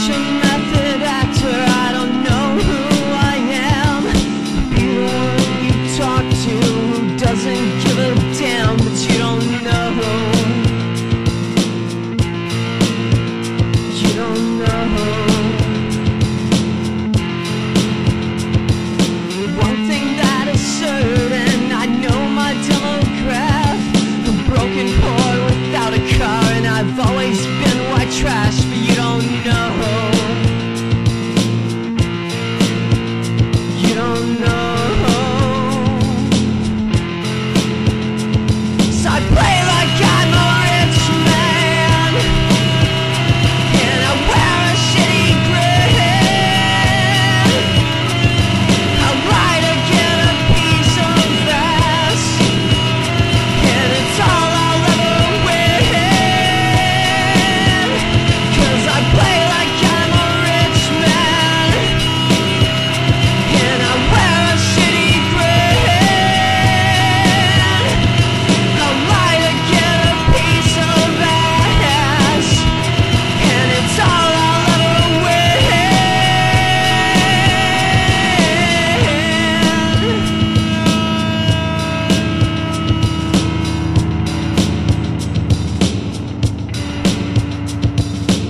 such a method actor, I don't know who I am. Be the one you talk to who doesn't give a damn, but you don't know. You don't know. One thing that is certain, I know my demograph. A broken poor without a car, and I've always been white trash, but you don't know. You don't know. So I play like I'm a rich man, and I wear a shitty grin. I lie to get a piece of ass, and it's all I'll ever win. 'Cause I play like I'm a rich man, and I wear a shitty grin. I lie to get a piece of ass, and it's all I'll ever win.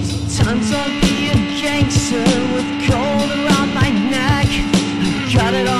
Sometimes I'll be a gangster with gold around my neck. I got it